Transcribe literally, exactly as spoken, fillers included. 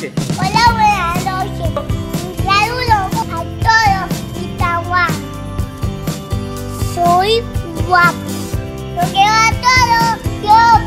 noches. Hola, buenas noches. Un saludo a todos Itagua. Soy guapo. Lo quiero a todos. Yo